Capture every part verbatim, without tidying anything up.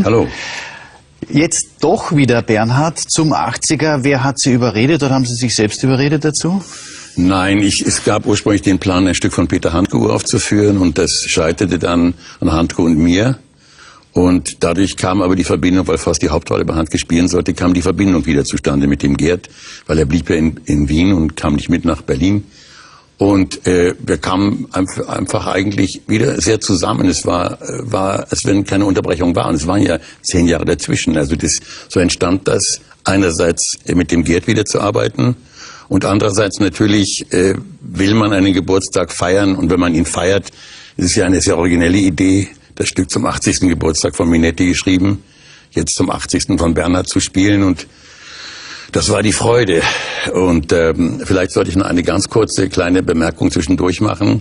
Abend. Hallo. Jetzt doch wieder Bernhard zum achtziger. Wer hat Sie überredet oder haben Sie sich selbst überredet dazu? Nein, ich, es gab ursprünglich den Plan, ein Stück von Peter Handke uraufzuführen und das scheiterte dann an Handke und mir. Und dadurch kam aber die Verbindung, weil fast die Hauptrolle bei Handke spielen sollte, kam die Verbindung wieder zustande mit dem Gerd, weil er blieb ja in, in Wien und kam nicht mit nach Berlin. Und äh, wir kamen einfach, einfach eigentlich wieder sehr zusammen. Es war, war, als wenn keine Unterbrechung war. Und es waren ja zehn Jahre dazwischen. Also das, so entstand das, einerseits mit dem Gerd wieder zu arbeiten und andererseits natürlich äh, will man einen Geburtstag feiern. Und wenn man ihn feiert, ist es ja eine sehr originelle Idee, das Stück zum achtzigsten Geburtstag von Minetti geschrieben, jetzt zum achtzigsten von Bernhard zu spielen. Und das war die Freude. Und ähm, vielleicht sollte ich noch eine ganz kurze kleine Bemerkung zwischendurch machen.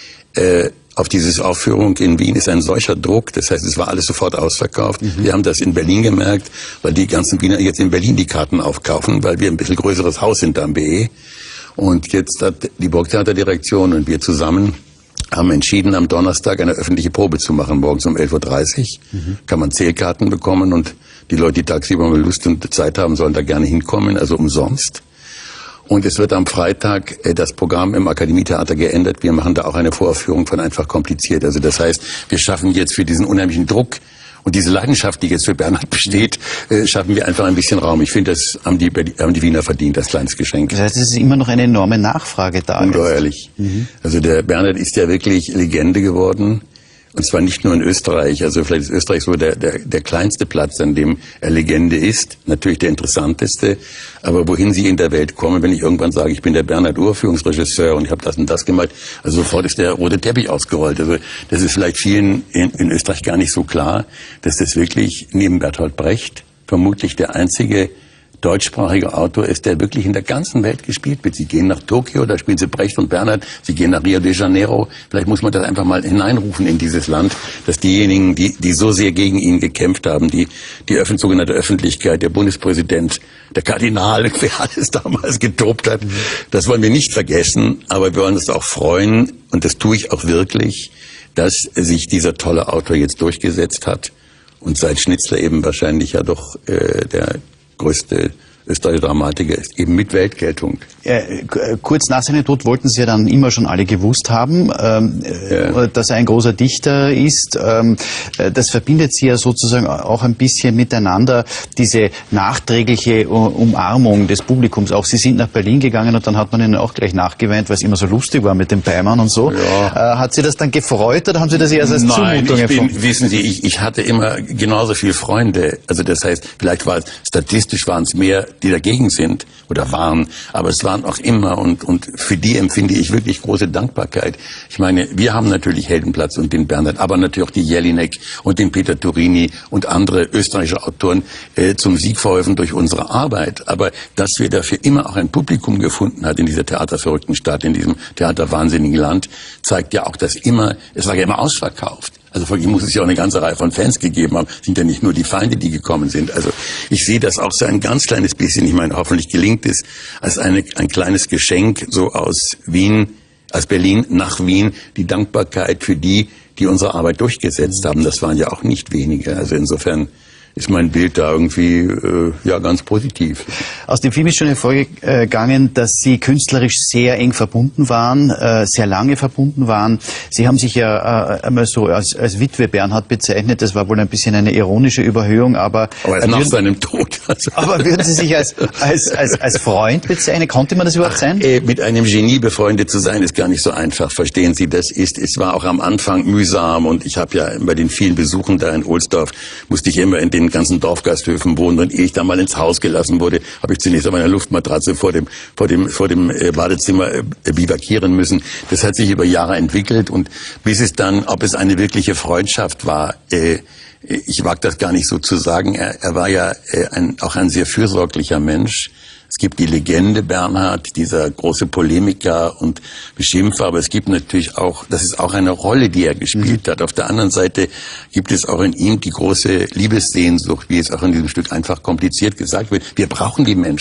Äh, auf diese Aufführung in Wien ist ein solcher Druck, das heißt, es war alles sofort ausverkauft. Mhm. Wir haben das in Berlin gemerkt, weil die ganzen Wiener jetzt in Berlin die Karten aufkaufen, weil wir ein bisschen größeres Haus sind am B E. Und jetzt hat die Burgtheaterdirektion und wir zusammen haben entschieden, am Donnerstag eine öffentliche Probe zu machen, morgens um elf Uhr dreißig. Mhm. Kann man Zählkarten bekommen und die Leute, die tagsüber mal Lust und Zeit haben, sollen da gerne hinkommen, also umsonst. Und es wird am Freitag äh, das Programm im Akademietheater geändert. Wir machen da auch eine Voraufführung von Einfach kompliziert. Also das heißt, wir schaffen jetzt für diesen unheimlichen Druck und diese Leidenschaft, die jetzt für Bernhard besteht, äh, schaffen wir einfach ein bisschen Raum. Ich finde, das haben die, haben die Wiener verdient, als kleines Geschenk. Das heißt, es ist immer noch eine enorme Nachfrage da. Ungeheuerlich. Mhm. Also der Bernhard ist ja wirklich Legende geworden. Und zwar nicht nur in Österreich. Also vielleicht ist Österreich so der, der, der kleinste Platz, an dem er Legende ist. Natürlich der interessanteste. Aber wohin Sie in der Welt kommen, wenn ich irgendwann sage, ich bin der Bernhard Uraufführungsregisseur und ich habe das und das gemacht, also sofort ist der rote Teppich ausgerollt. Also das ist vielleicht vielen in, in Österreich gar nicht so klar, dass das wirklich neben Bertolt Brecht vermutlich der einzige deutschsprachige Autor ist, der wirklich in der ganzen Welt gespielt wird. Sie gehen nach Tokio, da spielen sie Brecht und Bernhard. Sie gehen nach Rio de Janeiro. Vielleicht muss man das einfach mal hineinrufen in dieses Land, dass diejenigen, die, die so sehr gegen ihn gekämpft haben, die, die Öffn sogenannte Öffentlichkeit, der Bundespräsident, der Kardinal, wer alles damals getobt hat, mhm. das wollen wir nicht vergessen. Aber wir wollen uns auch freuen, und das tue ich auch wirklich, dass sich dieser tolle Autor jetzt durchgesetzt hat und seit Schnitzler eben wahrscheinlich ja doch äh, der größte österreichische Dramatiker ist, eben mit Weltgeltung. Äh, kurz nach seinem Tod wollten Sie ja dann immer schon alle gewusst haben, ähm, ja. dass er ein großer Dichter ist. Ähm, das verbindet Sie ja sozusagen auch ein bisschen miteinander, diese nachträgliche Umarmung des Publikums. Auch Sie sind nach Berlin gegangen und dann hat man Ihnen auch gleich nachgeweint, weil es immer so lustig war mit dem Beimann und so. Ja. Äh, hat Sie das dann gefreut oder haben Sie das erst als Nein, Zumutung ich bin, empfunden? wissen Sie, ich, ich hatte immer genauso viele Freunde. Also das heißt, vielleicht war es, statistisch waren es mehr, die dagegen sind oder waren, aber es waren auch immer und, und für die empfinde ich wirklich große Dankbarkeit. Ich meine, wir haben natürlich Heldenplatz und den Bernhard, aber natürlich auch die Jelinek und den Peter Turini und andere österreichische Autoren äh, zum Sieg verholfen durch unsere Arbeit. Aber dass wir dafür immer auch ein Publikum gefunden hat in dieser theaterverrückten Stadt, in diesem theaterwahnsinnigen Land, zeigt ja auch, dass immer, es war ja immer ausverkauft. Also von ihm muss es ja auch eine ganze Reihe von Fans gegeben haben. Es sind ja nicht nur die Feinde, die gekommen sind. Also ich sehe das auch so ein ganz kleines bisschen, ich meine, hoffentlich gelingt es, als eine, ein kleines Geschenk so aus Wien, aus Berlin nach Wien, die Dankbarkeit für die, die unsere Arbeit durchgesetzt haben. Das waren ja auch nicht wenige. Also insofern ist mein Bild da irgendwie äh, ja ganz positiv. Aus dem Film ist schon hervorgegangen, dass Sie künstlerisch sehr eng verbunden waren, äh, sehr lange verbunden waren. Sie haben sich ja äh, einmal so als, als Witwe Bernhard bezeichnet. Das war wohl ein bisschen eine ironische Überhöhung, aber aber äh, nach seinem Tod. Also. Aber würden Sie sich als als als, als Freund bezeichnen? Konnte man das überhaupt Ach, sein? Äh, mit einem Genie befreundet zu sein, ist gar nicht so einfach. Verstehen Sie, das ist, es war auch am Anfang mühsam und ich habe ja bei den vielen Besuchen da in Ohlsdorf musste ich immer in den ganzen Dorfgasthöfen wohnen und ehe ich da mal ins Haus gelassen wurde, habe ich zunächst auf einer Luftmatratze vor dem vor dem vor dem äh, Badezimmer äh, bivakieren müssen. Das hat sich über Jahre entwickelt und bis es dann, ob es eine wirkliche Freundschaft war, äh, ich wage das gar nicht so zu sagen. Er, er war ja äh, ein, auch ein sehr fürsorglicher Mensch. Es gibt die Legende Bernhard, dieser große Polemiker und Beschimpfer, aber es gibt natürlich auch, das ist auch eine Rolle, die er gespielt mhm. hat. Auf der anderen Seite gibt es auch in ihm die große Liebessehnsucht, wie es auch in diesem Stück einfach kompliziert gesagt wird. Wir brauchen die Menschen.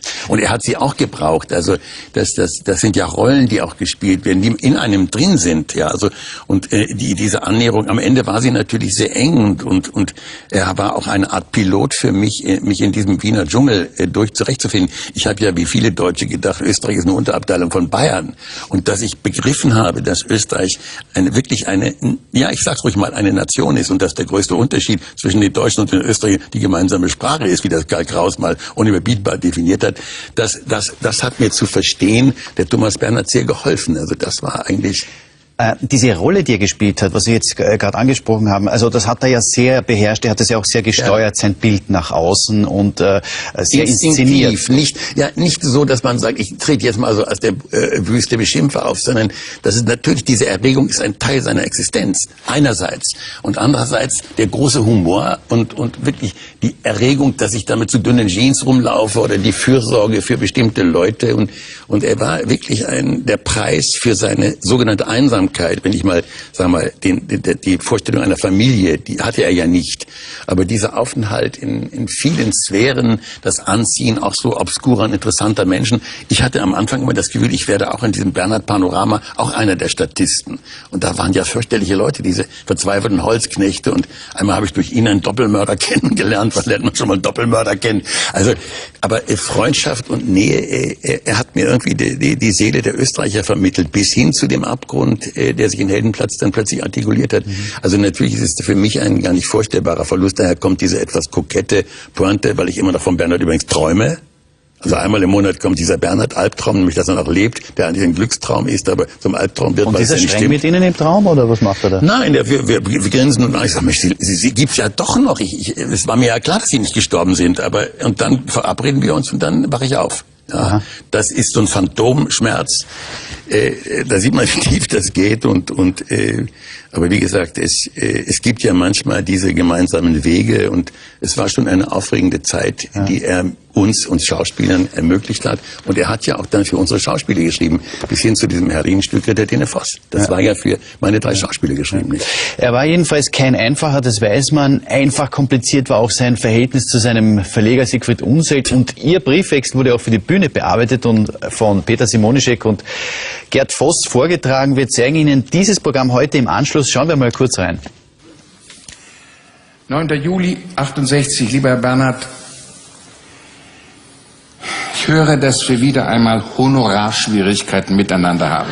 Und er hat sie auch gebraucht. Also das, das, das sind ja Rollen, die auch gespielt werden, die in einem drin sind. Ja, also und äh, die, diese Annäherung am Ende war sie natürlich sehr eng und und, und er war auch eine Art Pilot für mich, äh, mich in diesem Wiener Dschungel äh, durch zurechtzufinden. Ich habe ja wie viele Deutsche gedacht, Österreich ist eine Unterabteilung von Bayern und dass ich begriffen habe, dass Österreich eine wirklich eine, ja ich sag's ruhig mal, eine Nation ist und dass der größte Unterschied zwischen den Deutschen und den Österreichern die gemeinsame Sprache ist, wie das Karl Kraus mal unüberbietbar definiert hat. Das, das, das hat mir zu verstehen, der Thomas Bernhard sehr geholfen. Also das war eigentlich... Äh, diese Rolle, die er gespielt hat, was Sie jetzt äh, gerade angesprochen haben, also das hat er ja sehr beherrscht, er hat das ja auch sehr gesteuert, ja. Sein Bild nach außen und äh, sehr inszeniert. Nicht, ja, nicht so, dass man sagt, ich trete jetzt mal so als der äh, wüste Beschimpfer auf, sondern das ist natürlich, diese Erregung ist ein Teil seiner Existenz, einerseits. Und andererseits der große Humor und, und wirklich die Erregung, dass ich damit zu dünnen Jeans rumlaufe oder die Fürsorge für bestimmte Leute. Und, und er war wirklich ein, der Preis für seine sogenannte Einsamkeit. Wenn ich mal, sagen wir mal, den, die, die Vorstellung einer Familie, die hatte er ja nicht. Aber dieser Aufenthalt in, in vielen Sphären, das Anziehen auch so obskurer und interessanter Menschen. Ich hatte am Anfang immer das Gefühl, ich werde auch in diesem Bernhard-Panorama auch einer der Statisten. Und da waren ja fürchterliche Leute, diese verzweifelten Holzknechte. Und einmal habe ich durch ihn einen Doppelmörder kennengelernt. Was lernt man schon mal Doppelmörder kennen? Also, aber Freundschaft und Nähe, er, er hat mir irgendwie die, die, die Seele der Österreicher vermittelt, bis hin zu dem Abgrund, der sich in Heldenplatz dann plötzlich artikuliert hat. Mhm. Also natürlich ist es für mich ein gar nicht vorstellbarer Verlust. Daher kommt diese etwas kokette Pointe, weil ich immer noch von Bernhard übrigens träume. Also einmal im Monat kommt dieser Bernhard-Albtraum, nämlich dass er noch lebt, der eigentlich ein Glückstraum ist, aber zum Albtraum wird, und weil es ja nicht stimmt. Und ist er streng mit Ihnen im Traum, oder was macht er da? Nein, der, wir, wir, wir grinsen und ich sage, Mensch, sie, sie gibt's ja doch noch. Ich, ich, es war mir ja klar, dass sie nicht gestorben sind, aber und dann verabreden wir uns und dann wache ich auf. Ja, das ist so ein Phantomschmerz. Äh, da sieht man, wie tief das geht und und äh, aber wie gesagt, es äh, es gibt ja manchmal diese gemeinsamen Wege und es war schon eine aufregende Zeit, ja. die er uns, uns Schauspielern ermöglicht hat. Und er hat ja auch dann für unsere Schauspieler geschrieben, bis hin zu diesem Heroinstück Ritter Dene Voss. Das ja. war ja für meine drei Schauspieler geschrieben. Nicht? Er war jedenfalls kein einfacher, das weiß man. Einfach kompliziert war auch sein Verhältnis zu seinem Verleger Siegfried Unseld. Und Ihr Briefwechsel wurde auch für die Bühne bearbeitet und von Peter Simonischek und Gerd Voss vorgetragen. Wir zeigen Ihnen dieses Programm heute im Anschluss. Schauen wir mal kurz rein. neunter Juli achtundsechzig, lieber Herr Bernhard. Ich höre, dass wir wieder einmal Honorarschwierigkeiten miteinander haben.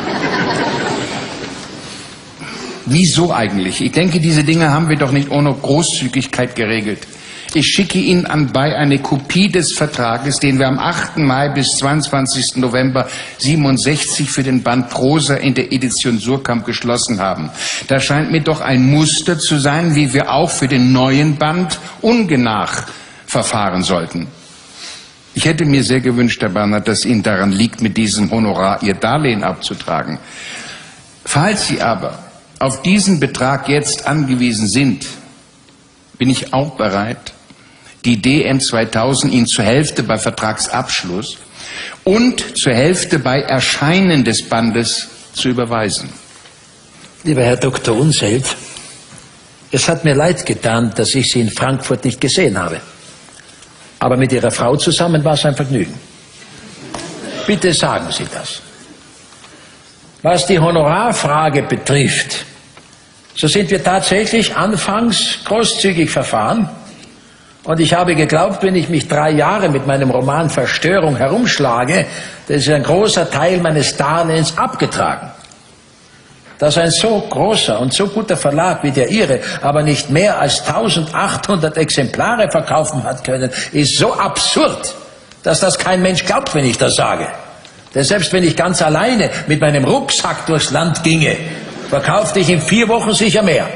Wieso eigentlich? Ich denke, diese Dinge haben wir doch nicht ohne Großzügigkeit geregelt. Ich schicke Ihnen anbei eine Kopie des Vertrages, den wir am achten Mai bis zweiundzwanzigsten November siebenundsechzig für den Band Prosa in der Edition Surkamp geschlossen haben. Da scheint mir doch ein Muster zu sein, wie wir auch für den neuen Band ungenach verfahren sollten. Ich hätte mir sehr gewünscht, Herr Bernhard, dass Ihnen daran liegt, mit diesem Honorar Ihr Darlehen abzutragen. Falls Sie aber auf diesen Betrag jetzt angewiesen sind, bin ich auch bereit, die D M zweitausend Ihnen zur Hälfte bei Vertragsabschluss und zur Hälfte bei Erscheinen des Bandes zu überweisen. Lieber Herr Doktor Unseld, es hat mir leid getan, dass ich Sie in Frankfurt nicht gesehen habe. Aber mit Ihrer Frau zusammen war es ein Vergnügen. Bitte sagen Sie das. Was die Honorarfrage betrifft, so sind wir tatsächlich anfangs großzügig verfahren. Und ich habe geglaubt, wenn ich mich drei Jahre mit meinem Roman Verstörung herumschlage, dann ist ein großer Teil meines Darlehens abgetragen. Dass ein so großer und so guter Verlag wie der Ihre aber nicht mehr als eintausendachthundert Exemplare verkaufen hat können, ist so absurd, dass das kein Mensch glaubt, wenn ich das sage. Denn selbst wenn ich ganz alleine mit meinem Rucksack durchs Land ginge, verkaufte ich in vier Wochen sicher mehr.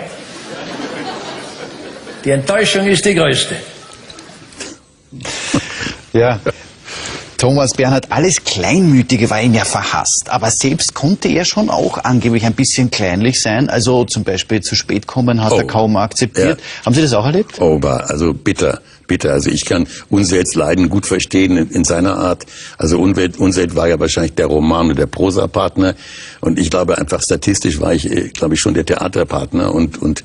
Die Enttäuschung ist die größte. Ja. Thomas Bernhard, alles Kleinmütige war ihm ja verhasst, aber selbst konnte er schon auch angeblich ein bisschen kleinlich sein, also zum Beispiel zu spät kommen hat oh, er kaum akzeptiert. Ja. Haben Sie das auch erlebt? Oh, war also bitter, bitter. Also ich kann Unselds Leiden gut verstehen in, in seiner Art. Also Unseld war ja wahrscheinlich der Roman- und der Prosapartner und ich glaube einfach statistisch war ich, glaube ich, schon der Theaterpartner und und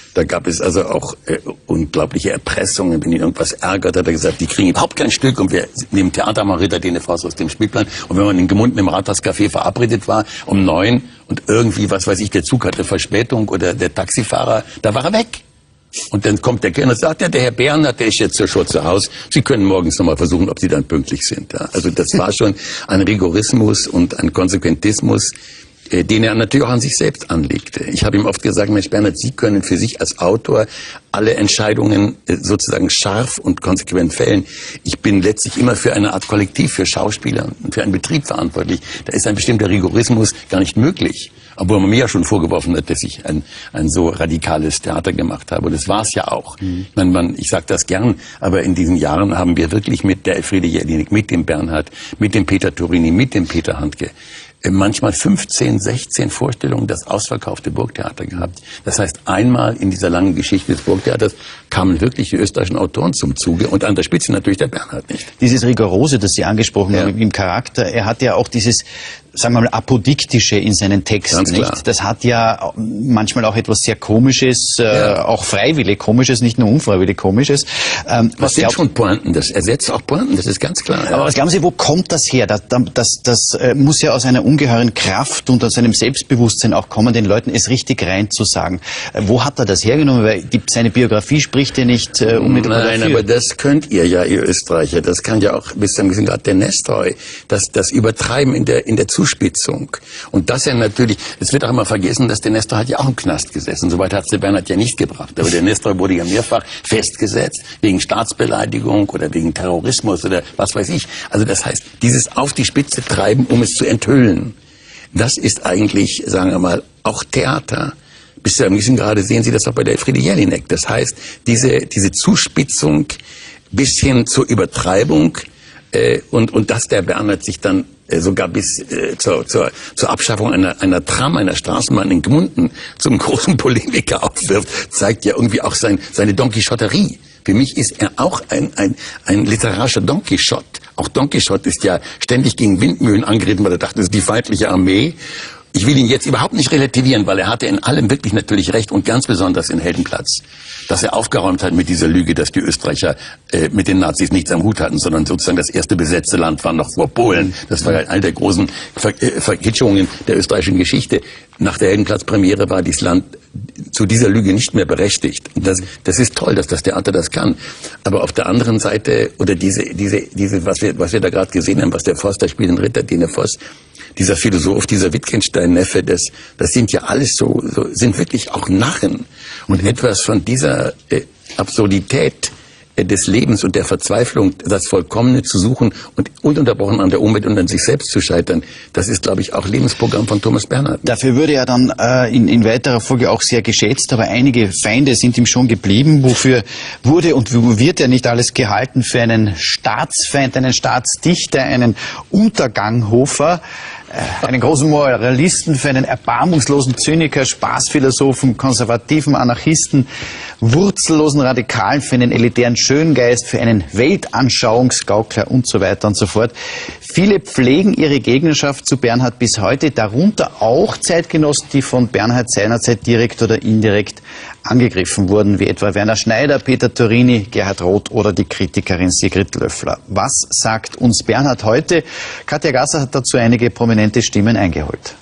Da gab es also auch äh, unglaubliche Erpressungen. Wenn ihn irgendwas ärgert, hat er gesagt, die kriegen überhaupt kein Stück. Und wir nehmen Theater mal Ritter Dene Faust aus dem Spielplan. Und wenn man in Gmunden im Rathauscafé verabredet war um neun und irgendwie, was weiß ich, der Zug hatte Verspätung oder der Taxifahrer, da war er weg. Und dann kommt der Kellner und sagt, ja, der Herr Bernhard, der ist jetzt schon zu Hause. Sie können morgens nochmal versuchen, ob Sie dann pünktlich sind. Ja. Also das war schon ein Rigorismus und ein Konsequentismus, den er natürlich auch an sich selbst anlegte. Ich habe ihm oft gesagt, Mensch Bernhard, Sie können für sich als Autor alle Entscheidungen sozusagen scharf und konsequent fällen. Ich bin letztlich immer für eine Art Kollektiv, für Schauspieler und für einen Betrieb verantwortlich. Da ist ein bestimmter Rigorismus gar nicht möglich. Obwohl man mir ja schon vorgeworfen hat, dass ich ein, ein so radikales Theater gemacht habe. Und das war es ja auch. Mhm. Man, man, ich sage das gern, aber in diesen Jahren haben wir wirklich mit der Elfriede Jelinek, mit dem Bernhard, mit dem Peter Turini, mit dem Peter Handke manchmal fünfzehn, sechzehn Vorstellungen das ausverkaufte Burgtheater gehabt. Das heißt, einmal in dieser langen Geschichte des Burgtheaters kamen wirklich die österreichischen Autoren zum Zuge und an der Spitze natürlich der Bernhard nicht. Dieses Rigorose, das Sie angesprochen ja. haben im Charakter, er hat ja auch dieses, sagen wir mal, Apodiktische in seinen Texten, nicht? Das hat ja manchmal auch etwas sehr Komisches, äh, ja. auch freiwillig Komisches, nicht nur unfreiwillig Komisches. Ähm, was sind schon Pointen, das ersetzt auch Pointen, das ist ganz klar. Ja. Aber was glauben Sie, wo kommt das her? Das, das, das äh, muss ja aus einer ungeheuren Kraft und aus einem Selbstbewusstsein auch kommen, den Leuten es richtig rein zu sagen. Äh, wo hat er das hergenommen? Weil die, seine Biografie spricht ja nicht äh, unmittelbar Nein, dafür. aber das könnt ihr ja, ihr Österreicher. Das kann ja auch bis zu einem gewissen Grad der Nestroy. Das, das Übertreiben in der, in der Zuspitzung. Und das ja natürlich, es wird auch immer vergessen, dass der Nestor hat ja auch im Knast gesessen. Soweit hat es der Bernhard ja nicht gebracht. Aber der Nestor wurde ja mehrfach festgesetzt, wegen Staatsbeleidigung oder wegen Terrorismus oder was weiß ich. Also das heißt, dieses auf die Spitze treiben, um es zu enthüllen, das ist eigentlich, sagen wir mal, auch Theater. Bis zu einem gewissen Grade sehen Sie das auch bei der Elfriede Jelinek. Das heißt, diese, diese Zuspitzung bis hin zur Übertreibung äh, und, und dass der Bernhard sich dann äh, sogar bis äh, zur, zur, zur Abschaffung einer, einer Tram, einer Straßenbahn in Gmunden zum großen Polemiker aufwirft, zeigt ja irgendwie auch sein, seine Don Quixoterie. Für mich ist er auch ein, ein, ein literarischer Don Quixote. Auch Don Quixote ist ja ständig gegen Windmühlen angeritten, weil er dachte, das ist die feindliche Armee. Ich will ihn jetzt überhaupt nicht relativieren, weil er hatte in allem wirklich natürlich recht und ganz besonders in Heldenplatz, dass er aufgeräumt hat mit dieser Lüge, dass die Österreicher äh, mit den Nazis nichts am Hut hatten, sondern sozusagen das erste besetzte Land war noch vor Polen. Das war ja eine der großen Ver äh, Verkitschungen der österreichischen Geschichte. Nach der Heldenplatz-Premiere war dieses Land zu dieser Lüge nicht mehr berechtigt. Und das, das ist toll, dass das Theater das kann. Aber auf der anderen Seite, oder diese, diese, diese, was wir, was wir da gerade gesehen haben, was der Forster spielt, den Ritter Dene Voss, dieser Philosoph, dieser Wittgenstein-Neffe, das, das sind ja alles so, so, sind wirklich auch Narren. Und etwas von dieser äh, Absurdität äh, des Lebens und der Verzweiflung, das Vollkommene zu suchen und ununterbrochen an der Umwelt und an sich selbst zu scheitern, das ist, glaube ich, auch Lebensprogramm von Thomas Bernhard. Dafür wurde er dann äh, in, in weiterer Folge auch sehr geschätzt, aber einige Feinde sind ihm schon geblieben. Wofür wurde und wird er nicht alles gehalten? Für einen Staatsfeind, einen Staatsdichter, einen Unterganghofer, einen großen Moralisten, für einen erbarmungslosen Zyniker, Spaßphilosophen, konservativen Anarchisten, wurzellosen Radikalen, für einen elitären Schöngeist, für einen Weltanschauungsgaukler und so weiter und so fort. Viele pflegen ihre Gegnerschaft zu Bernhard bis heute, darunter auch Zeitgenossen, die von Bernhard seinerzeit direkt oder indirekt angegriffen wurden, wie etwa Werner Schneider, Peter Turini, Gerhard Roth oder die Kritikerin Sigrid Löffler. Was sagt uns Bernhard heute? Katja Gasser hat dazu einige prominente Stimmen eingeholt.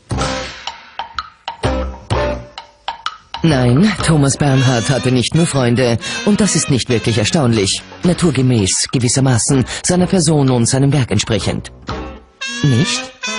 Nein, Thomas Bernhard hatte nicht nur Freunde, und das ist nicht wirklich erstaunlich. Naturgemäß, gewissermaßen, seiner Person und seinem Werk entsprechend. Nicht?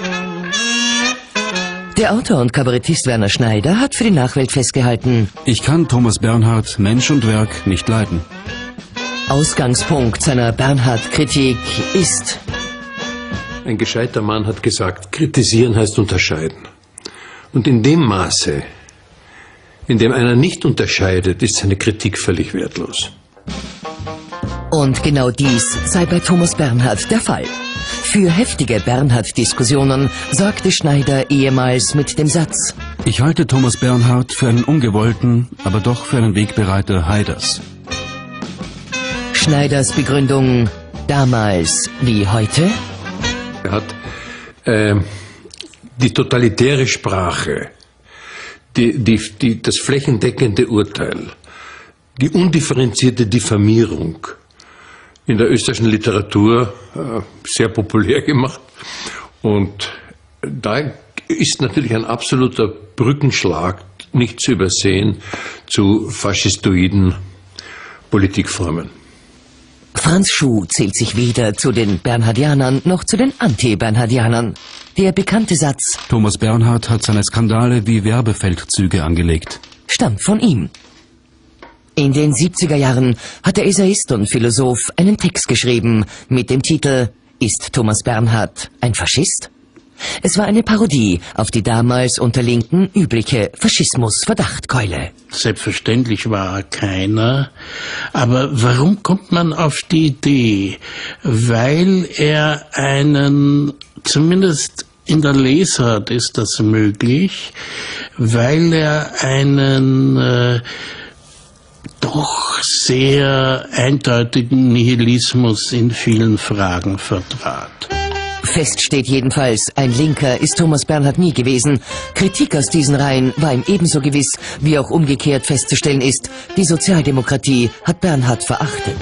Der Autor und Kabarettist Werner Schneider hat für die Nachwelt festgehalten: Ich kann Thomas Bernhard, Mensch und Werk, nicht leiden. Ausgangspunkt seiner Bernhard-Kritik ist: Ein gescheiter Mann hat gesagt, kritisieren heißt unterscheiden. Und in dem Maße, in dem einer nicht unterscheidet, ist seine Kritik völlig wertlos. Und genau dies sei bei Thomas Bernhard der Fall. Für heftige Bernhard-Diskussionen sorgte Schneider ehemals mit dem Satz: Ich halte Thomas Bernhard für einen ungewollten, aber doch für einen Wegbereiter Haiders. Schneiders Begründung damals wie heute? Er hat äh, die totalitäre Sprache, die, die, die, das flächendeckende Urteil, die undifferenzierte Diffamierung in der österreichischen Literatur äh, sehr populär gemacht. Und da ist natürlich ein absoluter Brückenschlag nicht zu übersehen zu faschistoiden Politikformen. Franz Schuh zählt sich weder zu den Bernhardianern noch zu den Anti-Bernhardianern. Der bekannte Satz Thomas Bernhard hat seine Skandale wie Werbefeldzüge angelegt. stammt von ihm. In den siebziger Jahren hat der Essayist und Philosoph einen Text geschrieben mit dem Titel »Ist Thomas Bernhard ein Faschist?« Es war eine Parodie auf die damals unter Linken übliche Faschismus-Verdachtkeule. Selbstverständlich war er keiner, aber warum kommt man auf die Idee? Weil er einen, zumindest in der Lesart ist das möglich, weil er einen äh, doch sehr eindeutigen Nihilismus in vielen Fragen vertrat. Fest steht jedenfalls, ein Linker ist Thomas Bernhard nie gewesen. Kritik aus diesen Reihen war ihm ebenso gewiss, wie auch umgekehrt festzustellen ist, die Sozialdemokratie hat Bernhard verachtet.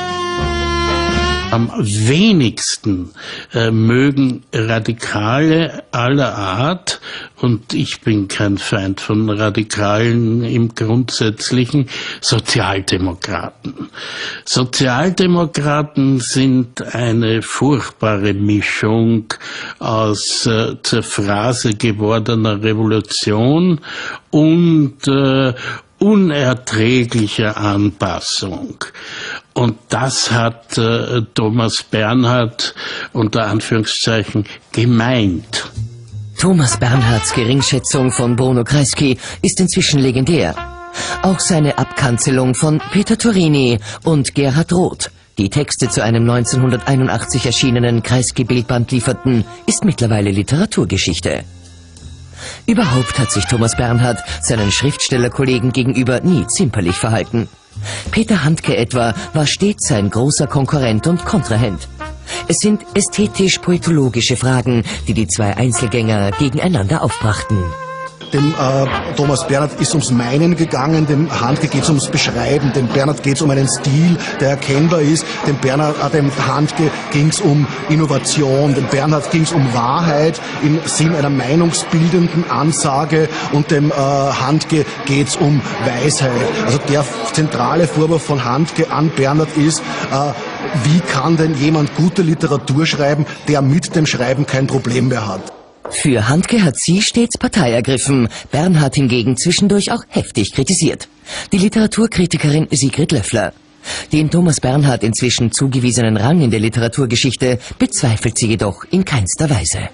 Am wenigsten äh, mögen Radikale aller Art, und ich bin kein Feind von Radikalen im Grundsätzlichen, Sozialdemokraten. Sozialdemokraten sind eine furchtbare Mischung aus äh, zur Phrase gewordener Revolution und äh, unerträglicher Anpassung. Und das hat äh, Thomas Bernhard unter Anführungszeichen gemeint. Thomas Bernhards Geringschätzung von Bruno Kreisky ist inzwischen legendär. Auch seine Abkanzelung von Peter Turini und Gerhard Roth, die Texte zu einem neunzehnhunderteinundachtzig erschienenen Kreisky-Bildband lieferten, ist mittlerweile Literaturgeschichte. Überhaupt hat sich Thomas Bernhard seinen Schriftstellerkollegen gegenüber nie zimperlich verhalten. Peter Handke etwa war stets sein großer Konkurrent und Kontrahent. Es sind ästhetisch-poetologische Fragen, die die zwei Einzelgänger gegeneinander aufbrachten. Dem äh, Thomas Bernhard ist ums Meinen gegangen, dem Handke geht es ums Beschreiben, dem Bernhard geht es um einen Stil, der erkennbar ist, dem, Bernhard, äh, dem Handke ging es um Innovation, dem Bernhard ging es um Wahrheit im Sinn einer meinungsbildenden Ansage und dem äh, Handke geht es um Weisheit. Also der zentrale Vorwurf von Handke an Bernhard ist, äh, wie kann denn jemand gute Literatur schreiben, der mit dem Schreiben kein Problem mehr hat? Für Handke hat sie stets Partei ergriffen, Bernhard hingegen zwischendurch auch heftig kritisiert. Die Literaturkritikerin Sigrid Löffler. Den Thomas Bernhard inzwischen zugewiesenen Rang in der Literaturgeschichte bezweifelt sie jedoch in keinster Weise.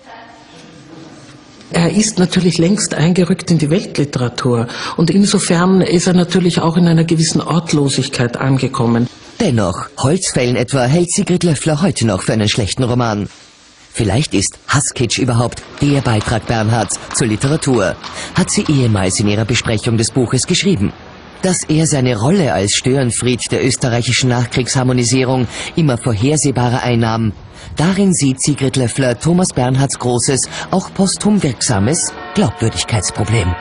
Er ist natürlich längst eingerückt in die Weltliteratur und insofern ist er natürlich auch in einer gewissen Ortlosigkeit angekommen. Dennoch, Holzfällen etwa hält Sigrid Löffler heute noch für einen schlechten Roman. Vielleicht ist Hasskitsch überhaupt der Beitrag Bernhards zur Literatur, hat sie ehemals in ihrer Besprechung des Buches geschrieben. Dass er seine Rolle als Störenfried der österreichischen Nachkriegsharmonisierung immer vorhersehbarer einnahm, darin sieht Sigrid Löffler Thomas Bernhards großes, auch posthum wirksames Glaubwürdigkeitsproblem.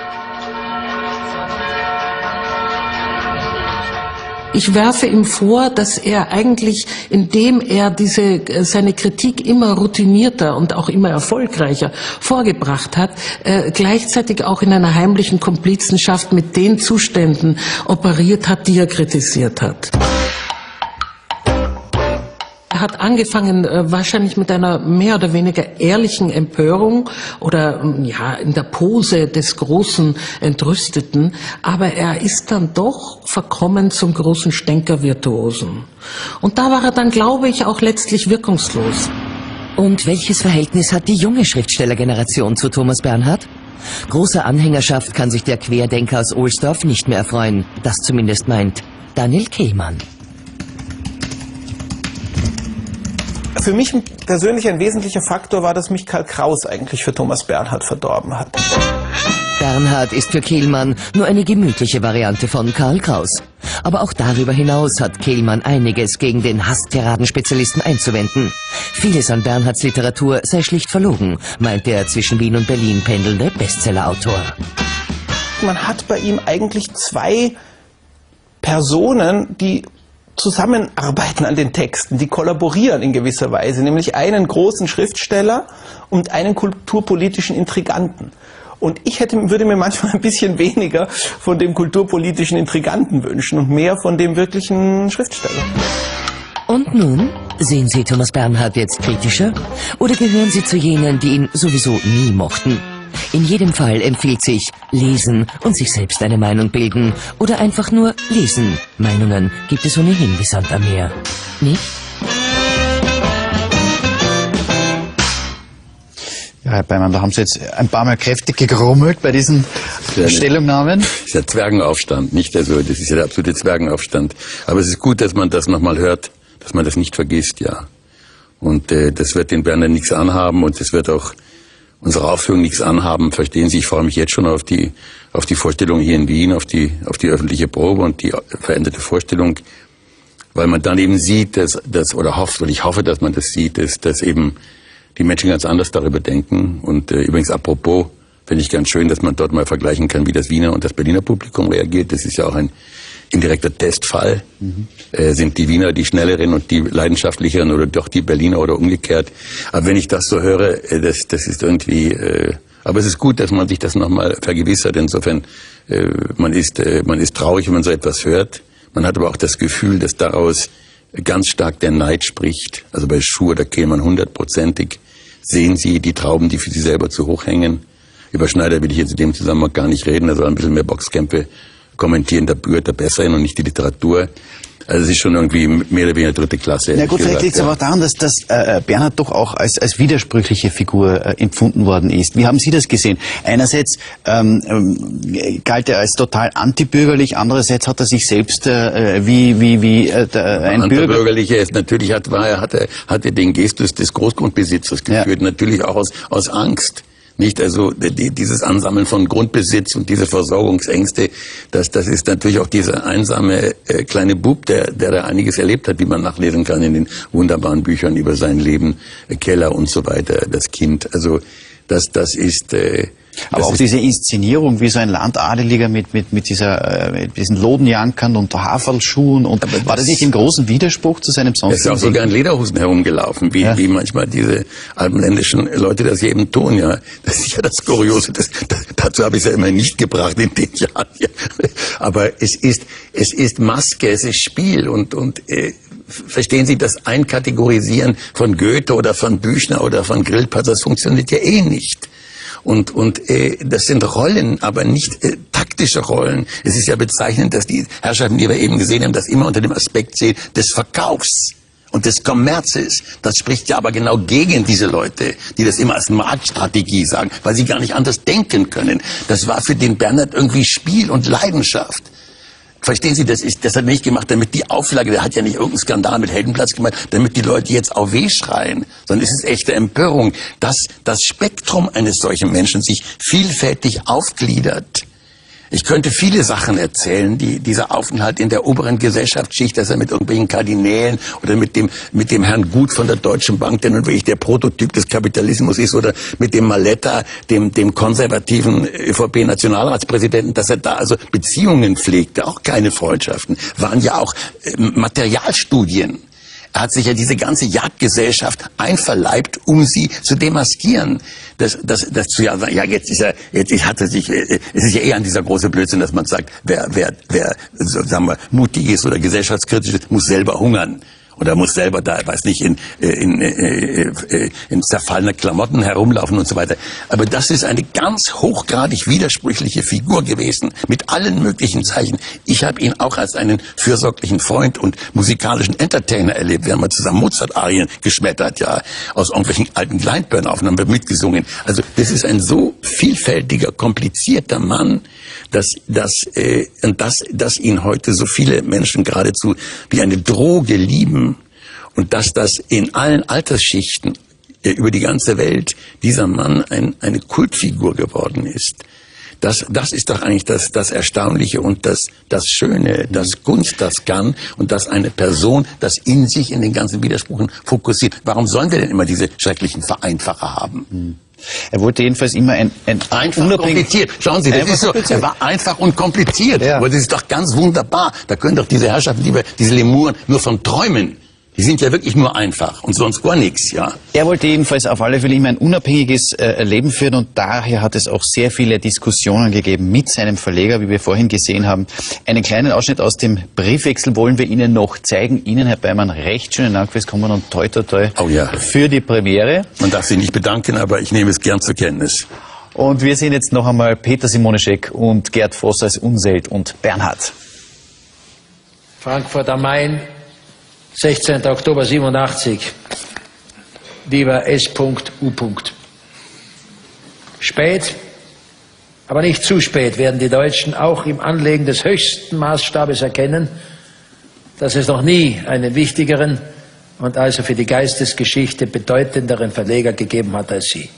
Ich werfe ihm vor, dass er eigentlich, indem er diese, seine Kritik immer routinierter und auch immer erfolgreicher vorgebracht hat, äh, gleichzeitig auch in einer heimlichen Komplizenschaft mit den Zuständen operiert hat, die er kritisiert hat. Er hat angefangen äh, wahrscheinlich mit einer mehr oder weniger ehrlichen Empörung oder ja in der Pose des großen Entrüsteten, aber er ist dann doch verkommen zum großen Stänkervirtuosen. Und da war er dann, glaube ich, auch letztlich wirkungslos. Und welches Verhältnis hat die junge Schriftstellergeneration zu Thomas Bernhard? Großer Anhängerschaft kann sich der Querdenker aus Ohlsdorf nicht mehr erfreuen. Das zumindest meint Daniel Kehlmann. Für mich persönlich ein wesentlicher Faktor war, dass mich Karl Kraus eigentlich für Thomas Bernhard verdorben hat. Bernhard ist für Kehlmann nur eine gemütliche Variante von Karl Kraus. Aber auch darüber hinaus hat Kehlmann einiges gegen den Hasstiraden-Spezialisten einzuwenden. Vieles an Bernhards Literatur sei schlicht verlogen, meint der zwischen Wien und Berlin pendelnde Bestsellerautor. merkt, man hat bei ihm eigentlich zwei Personen, die zusammenarbeiten an den Texten, die kollaborieren in gewisser Weise, nämlich einen großen Schriftsteller und einen kulturpolitischen Intriganten. Und ich hätte, würde mir manchmal ein bisschen weniger von dem kulturpolitischen Intriganten wünschen und mehr von dem wirklichen Schriftsteller. Und nun? Sehen Sie Thomas Bernhard jetzt kritischer? Oder gehören Sie zu jenen, die ihn sowieso nie mochten? In jedem Fall empfiehlt sich lesen und sich selbst eine Meinung bilden. Oder einfach nur lesen. Meinungen gibt es ohnehin wie Sand am Meer. Nicht? Ja, Herr Beimann, da haben Sie jetzt ein paar Mal kräftig gegrummelt bei diesen Stellungnahmen. Das ist ja Zwergenaufstand, nicht also, das ist ja der absolute Zwergenaufstand. Aber es ist gut, dass man das nochmal hört, dass man das nicht vergisst, ja. Und äh, das wird den Bernhard nichts anhaben und das wird auch unsere Aufführung nichts anhaben. Verstehen Sie, ich freue mich jetzt schon auf die auf die Vorstellung hier in Wien, auf die auf die öffentliche Probe und die veränderte Vorstellung, weil man dann eben sieht, dass das oder hofft, und ich hoffe, dass man das sieht, dass, dass eben die Menschen ganz anders darüber denken. Und äh, übrigens apropos, finde ich ganz schön, dass man dort mal vergleichen kann, wie das Wiener und das Berliner Publikum reagiert. Das ist ja auch ein indirekter Testfall. Mhm. Äh, sind die Wiener die schnelleren und die leidenschaftlicheren oder doch die Berliner oder umgekehrt? Aber wenn ich das so höre, äh, das, das ist irgendwie... Äh, aber es ist gut, dass man sich das nochmal vergewissert. Insofern, äh, man ist äh, man ist traurig, wenn man so etwas hört. Man hat aber auch das Gefühl, dass daraus ganz stark der Neid spricht. Also bei Schur, da käme man hundertprozentig. Sehen Sie die Trauben, die für Sie selber zu hoch hängen? Über Schneider will ich jetzt in dem Zusammenhang gar nicht reden. Also ein bisschen mehr Boxkämpfe kommentieren, da gehört er besser hin und nicht die Literatur. Also es ist schon irgendwie mehr oder weniger dritte Klasse. Na gut, vielleicht liegt es ja. aber auch daran, dass, dass äh, Bernhard doch auch als, als widersprüchliche Figur äh, empfunden worden ist. Wie haben Sie das gesehen? Einerseits ähm, ähm, galt er als total antibürgerlich, andererseits hat er sich selbst äh, wie, wie, wie äh, ein Bürger... Antibürgerliche ist natürlich, hat, war, er hatte, hatte den Gestus des Großgrundbesitzers geführt, ja. Natürlich auch aus, aus Angst. Nicht, also die, dieses Ansammeln von Grundbesitz und diese Versorgungsängste, das, das ist natürlich auch dieser einsame äh, kleine Bub, der, der da einiges erlebt hat, wie man nachlesen kann in den wunderbaren Büchern über sein Leben, äh, Keller und so weiter, das Kind. Also das, das ist... Äh, Aber auch diese Inszenierung, wie so ein Landadeliger mit, mit, mit, dieser, äh, mit diesen Lodenjankern und Haferlschuhen. Und aber war das nicht im großen Widerspruch zu seinem sonstigen? Er ist auch sogar in Lederhosen herumgelaufen, wie, ja. wie manchmal diese alpenländischen Leute das eben tun. Ja, das ist ja das Kuriose. Das, das, dazu habe ich es ja immer nicht gebracht in den Jahren. Ja. Aber es ist, es ist Maske, es ist Spiel und und. Äh, Verstehen Sie, das Einkategorisieren von Goethe oder von Büchner oder von Grillparz, das funktioniert ja eh nicht. Und, und äh, das sind Rollen, aber nicht äh, taktische Rollen. Es ist ja bezeichnend, dass die Herrschaften, die wir eben gesehen haben, das immer unter dem Aspekt sehen des Verkaufs und des Kommerzes. Das spricht ja aber genau gegen diese Leute, die das immer als Marktstrategie sagen, weil sie gar nicht anders denken können. Das war für den Bernhard irgendwie Spiel und Leidenschaft. Verstehen Sie, das ist, das hat er nicht gemacht, damit die Auflage, der hat ja nicht irgendeinen Skandal mit Heldenplatz gemacht, damit die Leute jetzt auf weh schreien, sondern es ist echte Empörung, dass das Spektrum eines solchen Menschen sich vielfältig aufgliedert. Ich könnte viele Sachen erzählen, die dieser Aufenthalt in der oberen Gesellschaftsschicht, dass er mit irgendwelchen Kardinälen oder mit dem mit dem Herrn Gut von der Deutschen Bank, der nun wirklich der Prototyp des Kapitalismus ist, oder mit dem Maletta, dem dem konservativen ÖVP-Nationalratspräsidenten, dass er da also Beziehungen pflegte, auch keine Freundschaften, waren ja auch äh, Materialstudien. Er hat sich ja diese ganze Jagdgesellschaft einverleibt, um sie zu demaskieren. Das, das, das zu ja, ja jetzt ist er, jetzt hat er sich, es ist ja eher an dieser große Blödsinn, dass man sagt, wer, wer, wer, sagen wir, mutig ist oder gesellschaftskritisch ist, muss selber hungern. Oder muss selber da, weiß nicht, in, in, in, in zerfallene Klamotten herumlaufen und so weiter. Aber das ist eine ganz hochgradig widersprüchliche Figur gewesen, mit allen möglichen Zeichen. Ich habe ihn auch als einen fürsorglichen Freund und musikalischen Entertainer erlebt. Wir haben mal zusammen Mozart-Arien geschmettert, ja, aus irgendwelchen alten Gleitbirnen-Aufnahmen, haben wir mitgesungen. Also das ist ein so vielfältiger, komplizierter Mann, dass, dass, äh, dass, dass ihn heute so viele Menschen geradezu wie eine Droge lieben. Und dass das in allen Altersschichten äh, über die ganze Welt dieser Mann ein, eine Kultfigur geworden ist. Das, das ist doch eigentlich das, das Erstaunliche und das, das Schöne, das Kunst das kann und dass eine Person das in sich in den ganzen Widersprüchen fokussiert. Warum sollen wir denn immer diese schrecklichen Vereinfacher haben? Er wollte jedenfalls immer ein, ein einfach kompliziert. Schauen Sie, das ist so, er war einfach und kompliziert. Ja. Aber das ist doch ganz wunderbar. Da können doch diese Herrschaften, die, diese Lemuren, nur von träumen. Die sind ja wirklich nur einfach und sonst gar nichts, ja. Er wollte jedenfalls auf alle Fälle immer ein unabhängiges äh, Leben führen und daher hat es auch sehr viele Diskussionen gegeben mit seinem Verleger, wie wir vorhin gesehen haben. Einen kleinen Ausschnitt aus dem Briefwechsel wollen wir Ihnen noch zeigen. Ihnen, Herr Beimann, recht schönen Dank fürs Kommen und toi toi toi oh ja. für die Premiere. Man darf sich nicht bedanken, aber ich nehme es gern zur Kenntnis. Und wir sehen jetzt noch einmal Peter Simonischek und Gerd Voss als Unseld und Bernhard. Frankfurt am Main, sechzehnter Oktober siebenundachtzig. Lieber S. U. Spät, aber nicht zu spät werden die Deutschen auch im Anlegen des höchsten Maßstabes erkennen, dass es noch nie einen wichtigeren und also für die Geistesgeschichte bedeutenderen Verleger gegeben hat als Sie,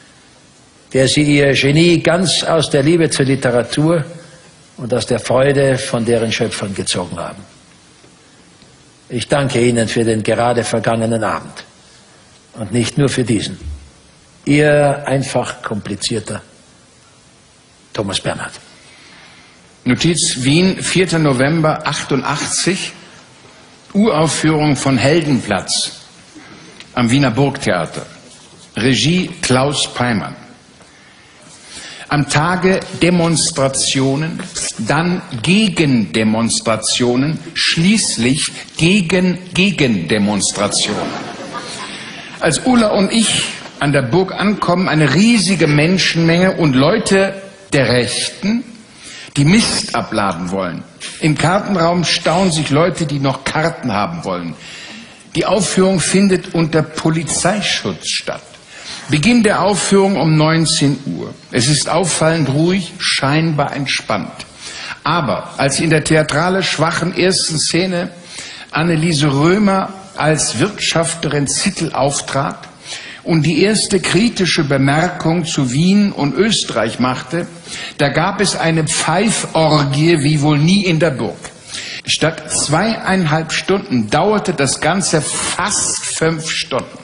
der Sie Ihr Genie ganz aus der Liebe zur Literatur und aus der Freude von deren Schöpfern gezogen haben. Ich danke Ihnen für den gerade vergangenen Abend und nicht nur für diesen. Ihr einfach komplizierter Thomas Bernhard. Notiz Wien, vierter November achtundachtzig, Uraufführung von Heldenplatz am Wiener Burgtheater. Regie Klaus Peimann. Am Tage Demonstrationen, dann Gegendemonstrationen, schließlich gegen Gegendemonstrationen. Als Ulla und ich an der Burg ankommen, eine riesige Menschenmenge und Leute der Rechten, die Mist abladen wollen. Im Kartenraum staunen sich Leute, die noch Karten haben wollen. Die Aufführung findet unter Polizeischutz statt. Beginn der Aufführung um neunzehn Uhr. Es ist auffallend ruhig, scheinbar entspannt. Aber als in der theatralisch schwachen ersten Szene Anneliese Römer als Wirtschafterin Zittel auftrat und die erste kritische Bemerkung zu Wien und Österreich machte, da gab es eine Pfeiforgie wie wohl nie in der Burg. Statt zweieinhalb Stunden dauerte das Ganze fast fünf Stunden.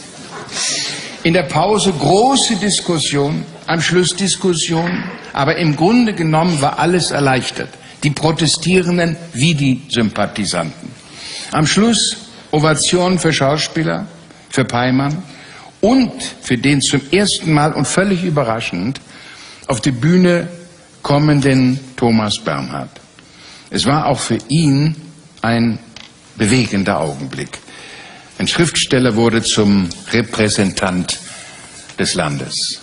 In der Pause große Diskussion, am Schluss Diskussion, aber im Grunde genommen war alles erleichtert. Die Protestierenden wie die Sympathisanten. Am Schluss Ovation für Schauspieler, für Peimann und für den zum ersten Mal und völlig überraschend auf die Bühne kommenden Thomas Bernhard. Es war auch für ihn ein bewegender Augenblick. Ein Schriftsteller wurde zum Repräsentant des Landes.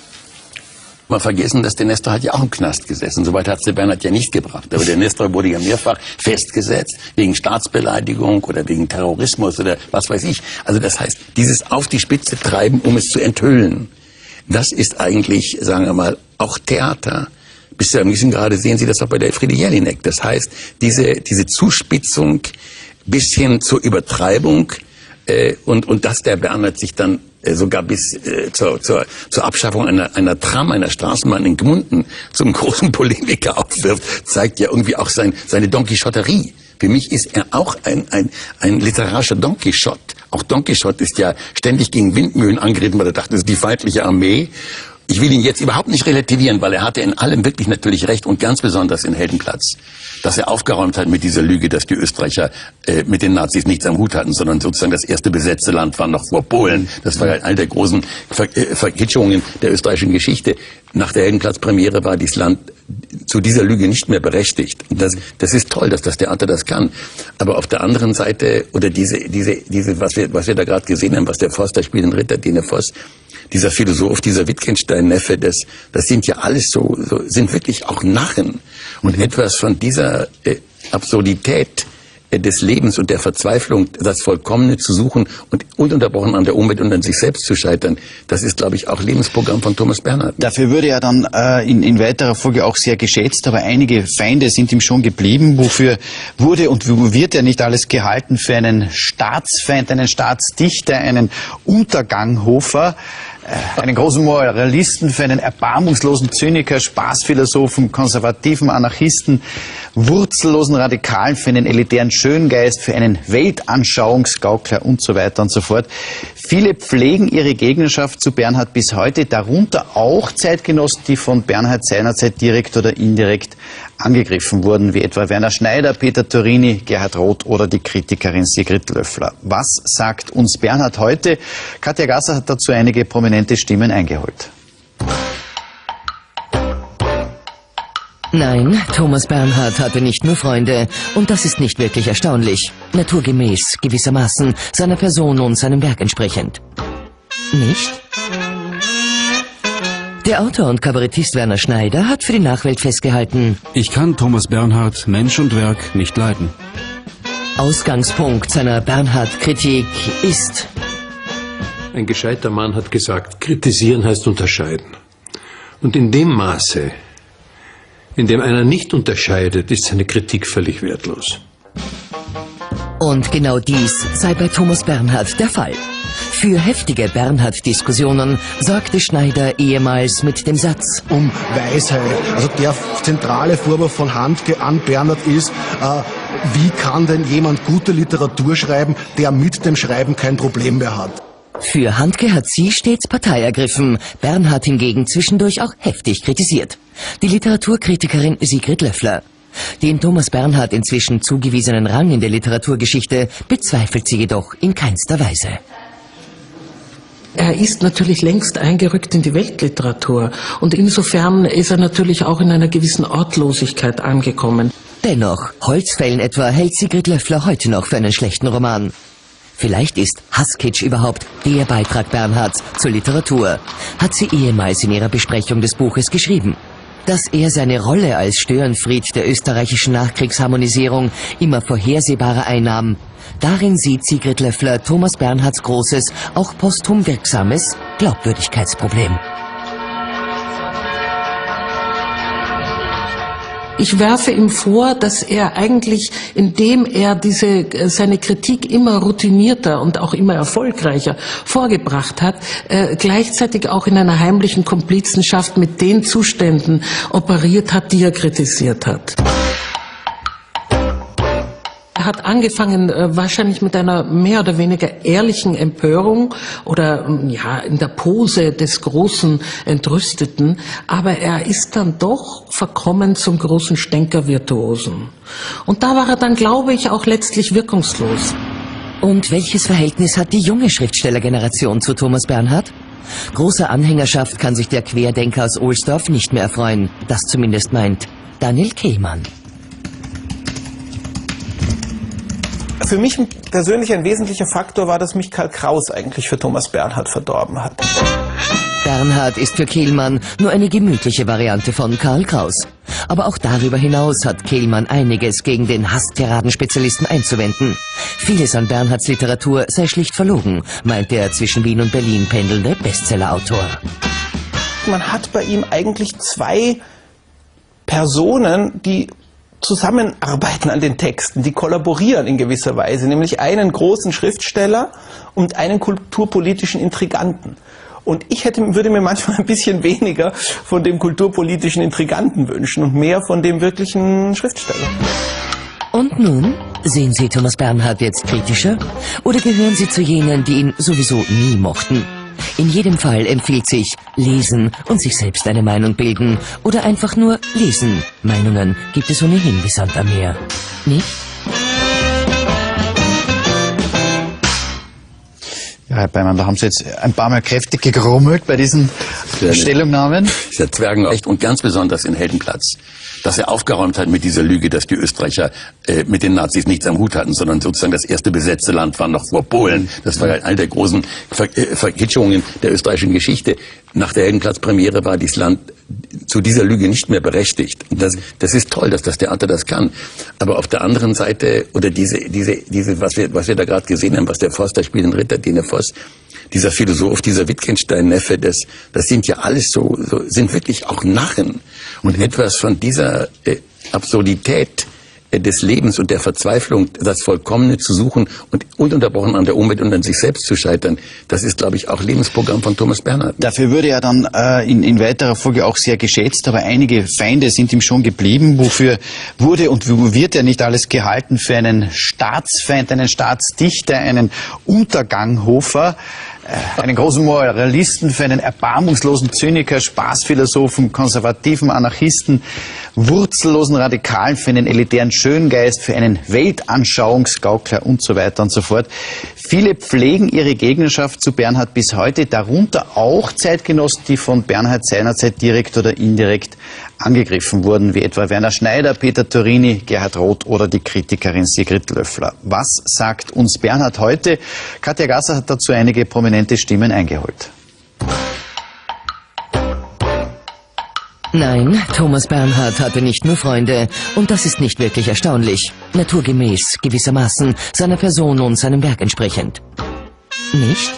Man vergessen, dass der Nestor hat ja auch im Knast gesessen. Soweit hat es der Bernhard ja nicht gebracht. Aber der Nestor wurde ja mehrfach festgesetzt wegen Staatsbeleidigung oder wegen Terrorismus oder was weiß ich. Also das heißt, dieses auf die Spitze treiben, um es zu enthüllen, das ist eigentlich, sagen wir mal, auch Theater. Bis zu einem gewissen Grade sehen Sie das auch bei der Elfriede Jelinek. Das heißt, diese, diese Zuspitzung bis hin zur Übertreibung, Äh, und, und dass der Bernhard sich dann äh, sogar bis äh, zur, zur, zur Abschaffung einer, einer Tram, einer Straßenbahn in Gmunden zum großen Polemiker aufwirft, zeigt ja irgendwie auch sein, seine Don Quixoterie. Für mich ist er auch ein, ein, ein literarischer Don Quixote. Auch Don Quixote ist ja ständig gegen Windmühlen angeritten, weil er dachte, das ist die feindliche Armee. Ich will ihn jetzt überhaupt nicht relativieren, weil er hatte in allem wirklich natürlich recht und ganz besonders in Heldenplatz, dass er aufgeräumt hat mit dieser Lüge, dass die Österreicher äh, mit den Nazis nichts am Hut hatten, sondern sozusagen das erste besetzte Land war noch vor Polen. Das war ja eine der großen Ver äh, Verkitschungen der österreichischen Geschichte. Nach der Heldenplatz-Premiere war dieses Land zu dieser Lüge nicht mehr berechtigt. Und das, das ist toll, dass das Theater das kann. Aber auf der anderen Seite, oder diese, diese, diese, was wir, was wir da gerade gesehen haben, was der Voss da spielt, den Ritter Dene Voss, dieser Philosoph, dieser Wittgenstein-Neffe, das, das sind ja alles so, so, sind wirklich auch Narren. Und etwas von dieser äh, Absurdität äh, des Lebens und der Verzweiflung, das Vollkommene zu suchen und ununterbrochen an der Umwelt und an sich selbst zu scheitern, das ist, glaube ich, auch Lebensprogramm von Thomas Bernhard. Dafür würde er dann äh, in, in weiterer Folge auch sehr geschätzt, aber einige Feinde sind ihm schon geblieben. Wofür wurde und wird er nicht alles gehalten? Für einen Staatsfeind, einen Staatsdichter, einen Unterganghofer. einen großen Moralisten, für einen erbarmungslosen Zyniker, Spaßphilosophen, konservativen Anarchisten, wurzellosen Radikalen, für einen elitären Schöngeist, für einen Weltanschauungsgaukler und so weiter und so fort. Viele pflegen ihre Gegnerschaft zu Bernhard bis heute, darunter auch Zeitgenossen, die von Bernhard seinerzeit direkt oder indirekt angegriffen wurden, wie etwa Werner Schneider, Peter Turini, Gerhard Roth oder die Kritikerin Sigrid Löffler. Was sagt uns Bernhard heute? Katja Gasser hat dazu einige prominente Stimmen eingeholt. Nein, Thomas Bernhard hatte nicht nur Freunde, und das ist nicht wirklich erstaunlich. Naturgemäß, gewissermaßen, seiner Person und seinem Werk entsprechend. Nicht? Der Autor und Kabarettist Werner Schneider hat für die Nachwelt festgehalten: Ich kann Thomas Bernhard, Mensch und Werk, nicht leiden. Ausgangspunkt seiner Bernhard-Kritik ist: Ein gescheiter Mann hat gesagt, kritisieren heißt unterscheiden. Und in dem Maße, in dem einer nicht unterscheidet, ist seine Kritik völlig wertlos. Und genau dies sei bei Thomas Bernhard der Fall. Für heftige Bernhard-Diskussionen sorgte Schneider ehemals mit dem Satz: Um Weisheit. Also der zentrale Vorwurf von Handke an Bernhard ist, äh, wie kann denn jemand gute Literatur schreiben, der mit dem Schreiben kein Problem mehr hat? Für Handke hat sie stets Partei ergriffen, Bernhard hingegen zwischendurch auch heftig kritisiert. Die Literaturkritikerin Sigrid Löffler. Den Thomas Bernhard inzwischen zugewiesenen Rang in der Literaturgeschichte bezweifelt sie jedoch in keinster Weise. Er ist natürlich längst eingerückt in die Weltliteratur und insofern ist er natürlich auch in einer gewissen Ortlosigkeit angekommen. Dennoch, Holzfällen etwa hält Sigrid Löffler heute noch für einen schlechten Roman. Vielleicht ist Hasskitsch überhaupt der Beitrag Bernhards zur Literatur, hat sie ehemals in ihrer Besprechung des Buches geschrieben. Dass er seine Rolle als Störenfried der österreichischen Nachkriegsharmonisierung immer vorhersehbarer einnahm, darin sieht Sigrid Löffler Thomas Bernhards großes, auch posthum wirksames Glaubwürdigkeitsproblem. Ich werfe ihm vor, dass er eigentlich, indem er diese, seine Kritik immer routinierter und auch immer erfolgreicher vorgebracht hat, äh, gleichzeitig auch in einer heimlichen Komplizenschaft mit den Zuständen operiert hat, die er kritisiert hat. Er hat angefangen äh, wahrscheinlich mit einer mehr oder weniger ehrlichen Empörung oder ja in der Pose des großen Entrüsteten, aber er ist dann doch verkommen zum großen Stänkervirtuosen. Und da war er dann, glaube ich, auch letztlich wirkungslos. Und welches Verhältnis hat die junge Schriftstellergeneration zu Thomas Bernhard? Großer Anhängerschaft kann sich der Querdenker aus Ohlsdorf nicht mehr erfreuen. Das zumindest meint Daniel Kehlmann. Für mich persönlich ein wesentlicher Faktor war, dass mich Karl Kraus eigentlich für Thomas Bernhard verdorben hat. Bernhard ist für Kehlmann nur eine gemütliche Variante von Karl Kraus. Aber auch darüber hinaus hat Kehlmann einiges gegen den Hasstiraden-Spezialisten einzuwenden. Vieles an Bernhards Literatur sei schlicht verlogen, meint der zwischen Wien und Berlin pendelnde Bestsellerautor. Man hat bei ihm eigentlich zwei Personen, die zusammenarbeiten an den Texten, die kollaborieren in gewisser Weise, nämlich einen großen Schriftsteller und einen kulturpolitischen Intriganten. Und ich hätte, würde mir manchmal ein bisschen weniger von dem kulturpolitischen Intriganten wünschen und mehr von dem wirklichen Schriftsteller. Und nun? Sehen Sie Thomas Bernhard jetzt kritischer? Oder gehören Sie zu jenen, die ihn sowieso nie mochten? In jedem Fall empfiehlt sich lesen und sich selbst eine Meinung bilden. Oder einfach nur lesen. Meinungen gibt es ohnehin wie Sand am Meer. Nicht? Ja, Herr Beimann, da haben Sie jetzt ein paar Mal kräftig gegrummelt bei diesen Stellungnahmen. Der Zwergenrecht und ganz besonders in Heldenplatz, dass er aufgeräumt hat mit dieser Lüge, dass die Österreicher äh, mit den Nazis nichts am Hut hatten, sondern sozusagen das erste besetzte Land war noch vor Polen. Das war ja eine der großen Ver äh, Verkitschungen der österreichischen Geschichte. Nach der Heldenplatz-Premiere war dieses Land zu dieser Lüge nicht mehr berechtigt. Und das, das ist toll, dass das Theater das kann. Aber auf der anderen Seite, oder diese, diese, diese, was wir, was wir da gerade gesehen haben, was der Forster spielt, den Ritter, Dene Voss, dieser Philosoph, dieser Wittgenstein-Neffe, das, das sind ja alles so, so, sind wirklich auch Narren. Und etwas von dieser äh, Absurdität des Lebens und der Verzweiflung, das Vollkommene zu suchen und ununterbrochen an der Umwelt und an sich selbst zu scheitern, das ist, glaube ich, auch Lebensprogramm von Thomas Bernhard. Dafür wurde er dann äh, in, in weiterer Folge auch sehr geschätzt, aber einige Feinde sind ihm schon geblieben. Wofür wurde und wird er nicht alles gehalten? Für einen Staatsfeind, einen Staatsdichter, einen Unterganghofer, äh, einen großen Moralisten, für einen erbarmungslosen Zyniker, Spaßphilosophen, konservativen Anarchisten, wurzellosen Radikalen, für einen elitären Schöngeist, für einen Weltanschauungsgaukler und so weiter und so fort. Viele pflegen ihre Gegnerschaft zu Bernhard bis heute, darunter auch Zeitgenossen, die von Bernhard seinerzeit direkt oder indirekt angegriffen wurden, wie etwa Werner Schneider, Peter Turini, Gerhard Roth oder die Kritikerin Sigrid Löffler. Was sagt uns Bernhard heute? Katja Gasser hat dazu einige prominente Stimmen eingeholt. Nein, Thomas Bernhard hatte nicht nur Freunde, und das ist nicht wirklich erstaunlich. Naturgemäß, gewissermaßen, seiner Person und seinem Werk entsprechend. Nicht?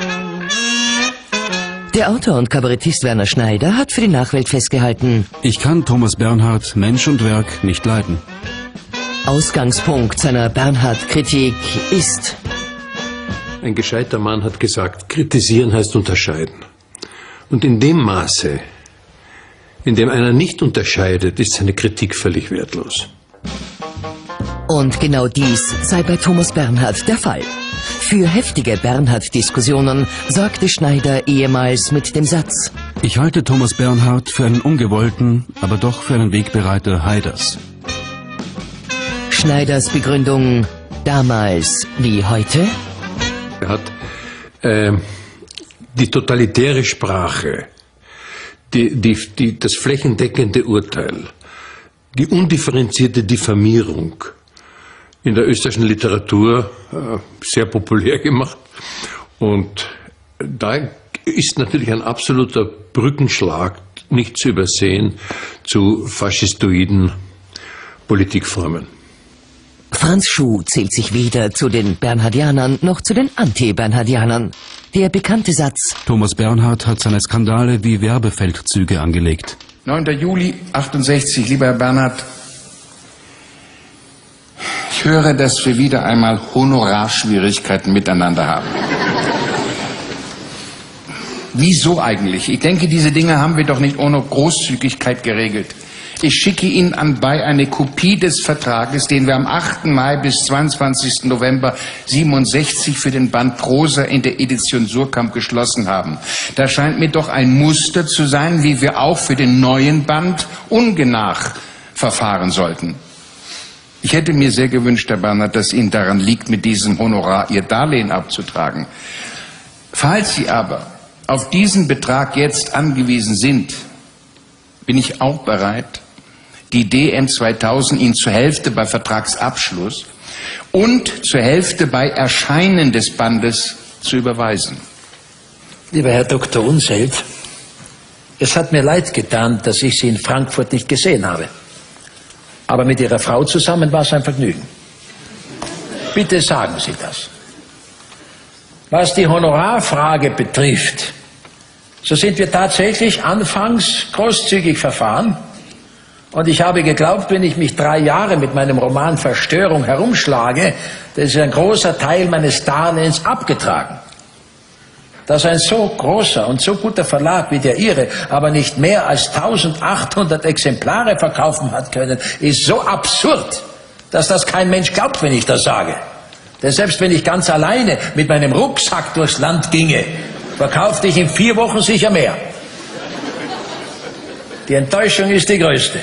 Der Autor und Kabarettist Werner Schneider hat für die Nachwelt festgehalten: Ich kann Thomas Bernhard, Mensch und Werk, nicht leiden. Ausgangspunkt seiner Bernhard-Kritik ist: Ein gescheiter Mann hat gesagt, kritisieren heißt unterscheiden. Und in dem Maße, in dem einer nicht unterscheidet, ist seine Kritik völlig wertlos. Und genau dies sei bei Thomas Bernhard der Fall. Für heftige Bernhard-Diskussionen sorgte Schneider ehemals mit dem Satz: Ich halte Thomas Bernhard für einen ungewollten, aber doch für einen Wegbereiter Haiders. Schneiders Begründung damals wie heute? Er hat äh, die totalitäre Sprache, die, die, die, das flächendeckende Urteil, die undifferenzierte Diffamierung in der österreichischen Literatur äh, sehr populär gemacht. Und da ist natürlich ein absoluter Brückenschlag nicht zu übersehen zu faschistoiden Politikformen. Franz Schuh zählt sich weder zu den Bernhardianern noch zu den Anti-Bernhardianern. Der bekannte Satz: Thomas Bernhard hat seine Skandale wie Werbefeldzüge angelegt. neunter Juli achtundsechzig, lieber Herr Bernhard, ich höre, dass wir wieder einmal Honorarschwierigkeiten miteinander haben. Wieso eigentlich? Ich denke, diese Dinge haben wir doch nicht ohne Großzügigkeit geregelt. Ich schicke Ihnen anbei eine Kopie des Vertrages, den wir am achten Mai bis zweiundzwanzigsten November siebenundsechzig für den Band Prosa in der Edition Surkamp geschlossen haben. Da scheint mir doch ein Muster zu sein, wie wir auch für den neuen Band ungenach verfahren sollten. Ich hätte mir sehr gewünscht, Herr Bernhard, dass Ihnen daran liegt, mit diesem Honorar Ihr Darlehen abzutragen. Falls Sie aber auf diesen Betrag jetzt angewiesen sind, bin ich auch bereit, die D M zweitausend Ihnen zur Hälfte bei Vertragsabschluss und zur Hälfte bei Erscheinen des Bandes zu überweisen. Lieber Herr Doktor Unseld, es hat mir leid getan, dass ich Sie in Frankfurt nicht gesehen habe. Aber mit Ihrer Frau zusammen war es ein Vergnügen. Bitte sagen Sie das. Was die Honorarfrage betrifft, so sind wir tatsächlich anfangs großzügig verfahren. Und ich habe geglaubt, wenn ich mich drei Jahre mit meinem Roman Verstörung herumschlage, dann ist ein großer Teil meines Darlehens abgetragen. Dass ein so großer und so guter Verlag wie der Ihre aber nicht mehr als eintausendachthundert Exemplare verkaufen hat können, ist so absurd, dass das kein Mensch glaubt, wenn ich das sage. Denn selbst wenn ich ganz alleine mit meinem Rucksack durchs Land ginge, verkaufte ich in vier Wochen sicher mehr. Die Enttäuschung ist die größte.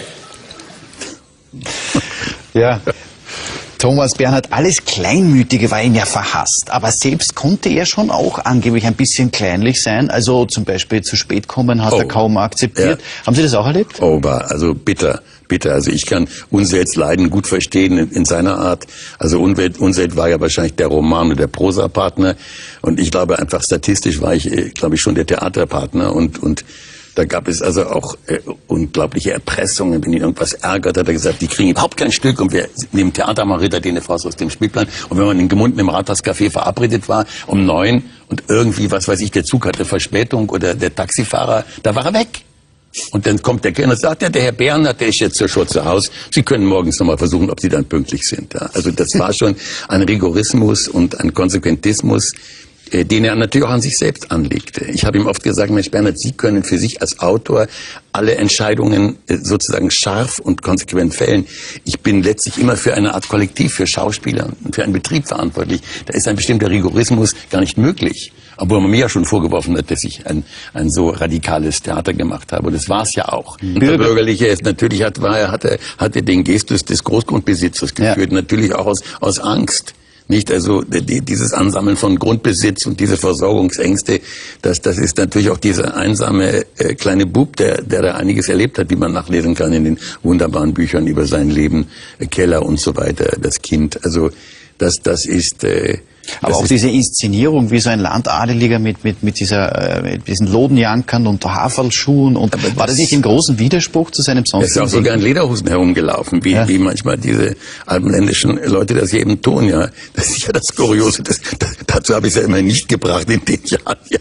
Ja, Thomas Bernhard, alles Kleinmütige war ihm ja verhasst, aber selbst konnte er schon auch angeblich ein bisschen kleinlich sein, also zum Beispiel zu spät kommen hat oh, er kaum akzeptiert. Ja. Haben Sie das auch erlebt? Oh, war also bitter, bitter. Also ich kann Unselds Leiden gut verstehen in, in seiner Art. Also Unseld, Unseld war ja wahrscheinlich der Roman- und der Prosapartner und ich glaube einfach statistisch war ich, glaube ich, schon der Theaterpartner und und da gab es also auch äh, unglaubliche Erpressungen. Wenn ihn irgendwas ärgert, hat er gesagt, die kriegen überhaupt kein Stück. Und wir nehmen Theater mal Ritter Dene Faust aus dem Spielplan. Und wenn man in Gmunden im Rathauscafé verabredet war, um neun und irgendwie, was weiß ich, der Zug hatte Verspätung oder der Taxifahrer, da war er weg. Und dann kommt der Kellner und sagt, ja, der Herr Bernhard, der ist jetzt schon zu Hause. Sie können morgens nochmal versuchen, ob Sie dann pünktlich sind. Ja. Also das war schon ein Rigorismus und ein Konsequentismus, äh, den er natürlich auch an sich selbst anlegte. Ich habe ihm oft gesagt, Mensch Bernhard, Sie können für sich als Autor alle Entscheidungen äh, sozusagen scharf und konsequent fällen. Ich bin letztlich immer für eine Art Kollektiv, für Schauspieler und für einen Betrieb verantwortlich. Da ist ein bestimmter Rigorismus gar nicht möglich. Obwohl man mir ja schon vorgeworfen hat, dass ich ein, ein so radikales Theater gemacht habe. Und das war es ja auch. Mhm. Der Bürgerliche ist natürlich hat, war, er hatte, hatte den Gestus des Großgrundbesitzers geführt, ja. Natürlich auch aus, aus Angst. Nicht, also die, dieses Ansammeln von Grundbesitz und diese Versorgungsängste, das, das ist natürlich auch dieser einsame äh, kleine Bub, der, der da einiges erlebt hat, wie man nachlesen kann in den wunderbaren Büchern über sein Leben, äh, Keller und so weiter, das Kind. Also das, das ist... Äh, Aber auch diese Inszenierung, wie so ein Landadeliger mit, mit, mit, dieser, äh, mit diesen Lodenjankern und Haferlschuhen. Und das war das nicht im großen Widerspruch zu seinem sonstigen? Er ist auch sogar in Lederhosen herumgelaufen, wie, ja. wie manchmal diese alpenländischen Leute das eben tun. Ja, das ist ja das Kuriose. Das, das, dazu habe ich es ja immer nicht gebracht in den Jahren. Ja.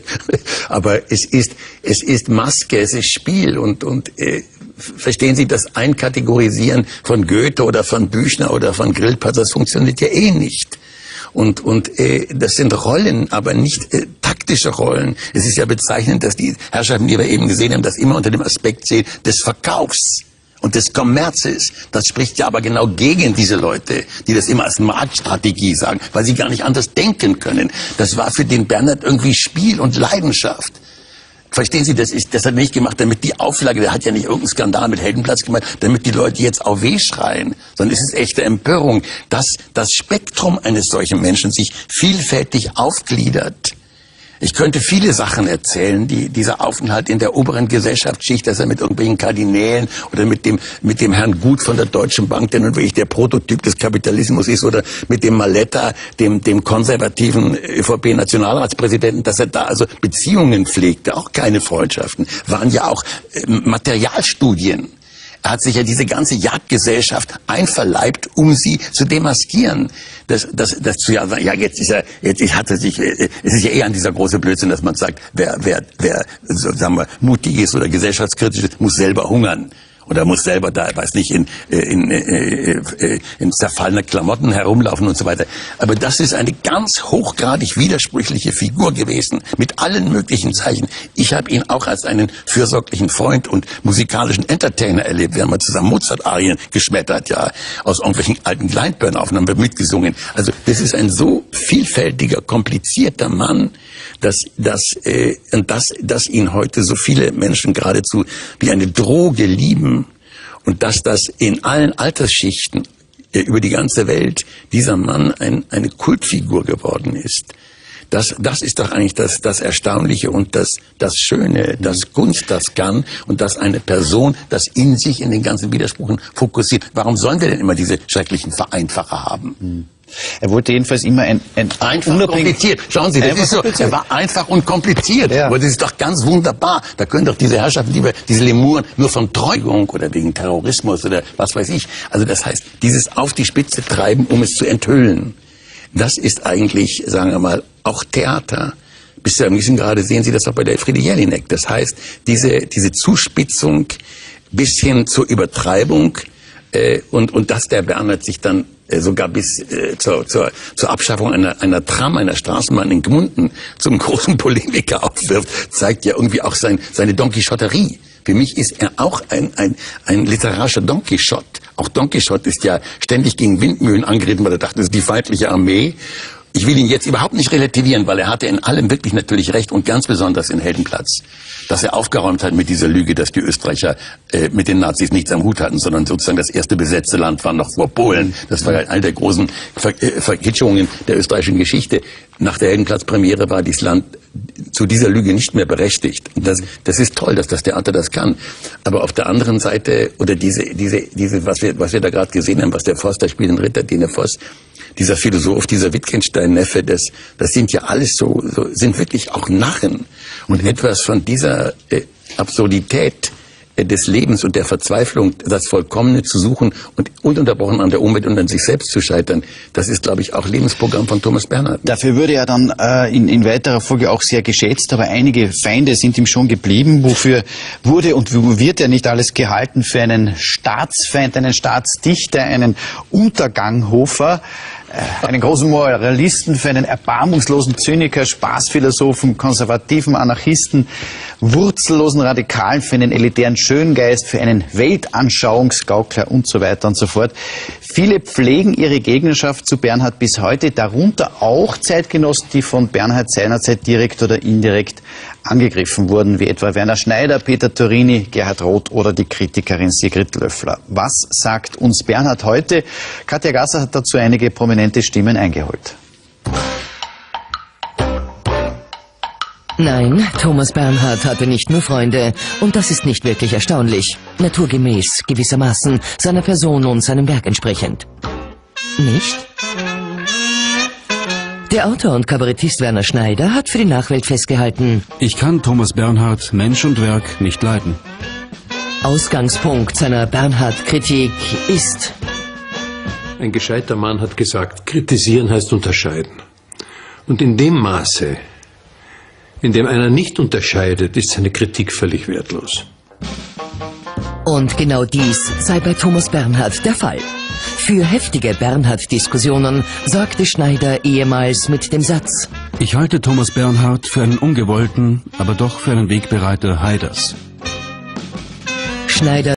Aber es ist, es ist Maske, es ist Spiel und, und äh, verstehen Sie, das Einkategorisieren von Goethe oder von Büchner oder von Grillparz, das funktioniert ja eh nicht. Und, und äh, das sind Rollen, aber nicht äh, taktische Rollen. Es ist ja bezeichnend, dass die Herrschaften, die wir eben gesehen haben, das immer unter dem Aspekt sehen des Verkaufs und des Kommerzes. Das spricht ja aber genau gegen diese Leute, die das immer als Marktstrategie sagen, weil sie gar nicht anders denken können. Das war für den Bernhard irgendwie Spiel und Leidenschaft. Verstehen Sie, das ist, das hat er nicht gemacht, damit die Auflage, der hat ja nicht irgendeinen Skandal mit Heldenplatz gemacht, damit die Leute jetzt auf weh schreien, sondern es ist echte Empörung, dass das Spektrum eines solchen Menschen sich vielfältig aufgliedert. Ich könnte viele Sachen erzählen, die dieser Aufenthalt in der oberen Gesellschaftsschicht, dass er mit irgendwelchen Kardinälen oder mit dem mit dem Herrn Gut von der Deutschen Bank, der nun wirklich der Prototyp des Kapitalismus ist, oder mit dem Maletta, dem dem konservativen ÖVP-Nationalratspräsidenten, dass er da also Beziehungen pflegte, auch keine Freundschaften, waren ja auch äh, Materialstudien. Er hat sich ja diese ganze Jagdgesellschaft einverleibt, um sie zu demaskieren. Das, das, das zu ja, ja jetzt ist er, jetzt hat er sich, es ist ja eher an dieser große Blödsinn, dass man sagt, wer, wer, wer, so, sagen wir, mutig ist oder gesellschaftskritisch ist, muss selber hungern. Oder muss selber da, weiß nicht, in, in, in, in zerfallene Klamotten herumlaufen und so weiter. Aber das ist eine ganz hochgradig widersprüchliche Figur gewesen, mit allen möglichen Zeichen. Ich habe ihn auch als einen fürsorglichen Freund und musikalischen Entertainer erlebt. Wir haben mal zusammen Mozart-Arien geschmettert, ja, aus irgendwelchen alten Gleitbirnen-Aufnahmen, wir haben mitgesungen. Also das ist ein so vielfältiger, komplizierter Mann, dass, dass, äh, dass, dass ihn heute so viele Menschen geradezu wie eine Droge lieben. Und dass das in allen Altersschichten äh, über die ganze Welt dieser Mann ein, eine Kultfigur geworden ist. Das, das ist doch eigentlich das, das Erstaunliche und das, das Schöne, das Kunst das kann und dass eine Person das in sich in den ganzen Widersprüchen fokussiert. Warum sollen wir denn immer diese schrecklichen Vereinfacher haben? Hm. Er wollte jedenfalls immer ein, ein einfach kompliziert. Schauen Sie, das ist so, er war einfach und kompliziert. Ja. Aber das ist doch ganz wunderbar. Da können doch diese Herrschaften, die wir, diese Lemuren, nur von Treuung oder wegen Terrorismus oder was weiß ich. Also das heißt, dieses auf die Spitze treiben, um es zu enthüllen. Das ist eigentlich, sagen wir mal, auch Theater. Bis zu einem gewissen Grade sehen Sie das auch bei der Elfriede Jelinek. Das heißt, diese, diese Zuspitzung bis hin zur Übertreibung, äh, und, und dass der Bernhard sich dann sogar bis äh, zur, zur, zur Abschaffung einer, einer Tram, einer Straßenbahn in Gmunden zum großen Polemiker aufwirft, zeigt ja irgendwie auch sein, seine Don Quixoterie. Für mich ist er auch ein, ein, ein literarischer Don Quixote. Auch Don Quixote ist ja ständig gegen Windmühlen angeritten, weil er dachte, das ist die feindliche Armee. Ich will ihn jetzt überhaupt nicht relativieren, weil er hatte in allem wirklich natürlich recht und ganz besonders in Heldenplatz, dass er aufgeräumt hat mit dieser Lüge, dass die Österreicher äh, mit den Nazis nichts am Hut hatten, sondern sozusagen das erste besetzte Land war noch vor Polen. Das war ja eine der großen Ver äh, Verkitschungen der österreichischen Geschichte. Nach der Heldenplatz-Premiere war dieses Land zu dieser Lüge nicht mehr berechtigt. Und das, das ist toll, dass das Theater das kann. Aber auf der anderen Seite, oder diese, diese, diese, was wir, was wir da gerade gesehen haben, was der Voss da spielt, den Ritter, den der Voss, dieser Philosoph, dieser Wittgenstein-Neffe, das, das sind ja alles so, so, sind wirklich auch Narren. Und etwas von dieser äh, Absurdität des Lebens und der Verzweiflung, das Vollkommene zu suchen und ununterbrochen an der Umwelt und an sich selbst zu scheitern, das ist, glaube ich, auch Lebensprogramm von Thomas Bernhard. Dafür wurde er dann äh, in, in weiterer Folge auch sehr geschätzt, aber einige Feinde sind ihm schon geblieben. Wofür wurde und wird er nicht alles gehalten? Für einen Staatsfeind, einen Staatsdichter, einen Unterganghofer, äh, einen großen Moralisten, für einen erbarmungslosen Zyniker, Spaßphilosophen, konservativen Anarchisten, wurzellosen Radikalen, für einen elitären Schöngeist, für einen Weltanschauungsgaukler und so weiter und so fort. Viele pflegen ihre Gegnerschaft zu Bernhard bis heute, darunter auch Zeitgenossen, die von Bernhard seinerzeit direkt oder indirekt angegriffen wurden, wie etwa Werner Schneider, Peter Turini, Gerhard Roth oder die Kritikerin Sigrid Löffler. Was sagt uns Bernhard heute? Katja Gasser hat dazu einige prominente Stimmen eingeholt. Nein, Thomas Bernhard hatte nicht nur Freunde, und das ist nicht wirklich erstaunlich. Naturgemäß, gewissermaßen, seiner Person und seinem Werk entsprechend. Nicht? Der Autor und Kabarettist Werner Schneider hat für die Nachwelt festgehalten: Ich kann Thomas Bernhard, Mensch und Werk, nicht leiden. Ausgangspunkt seiner Bernhard-Kritik ist: Ein gescheiter Mann hat gesagt, kritisieren heißt unterscheiden. Und in dem Maße, in dem einer nicht unterscheidet, ist seine Kritik völlig wertlos. Und genau dies sei bei Thomas Bernhard der Fall. Für heftige Bernhard-Diskussionen sorgte Schneider ehemals mit dem Satz: Ich halte Thomas Bernhard für einen ungewollten, aber doch für einen Wegbereiter Haiders. Schneider